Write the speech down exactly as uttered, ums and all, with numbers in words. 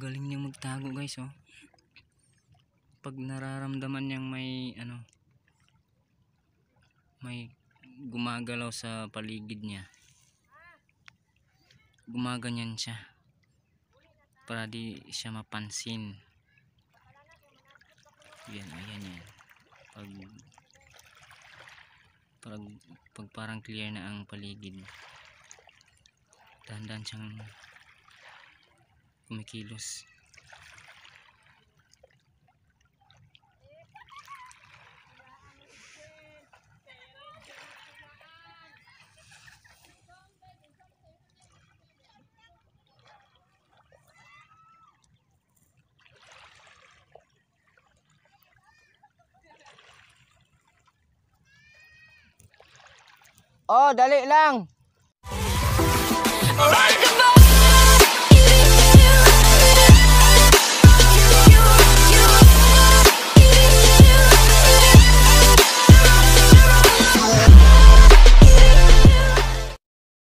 Galing niyang magtago guys, oh. Pag nararamdaman niyang may ano, may gumagalaw sa paligid niya, gumaganyan siya para di siya mapansin. Yan, ayan yan. Pag, pag, pag parang clear na ang paligid, dahan-dahan siyang kumikilos. Oh, dali lang. Alright.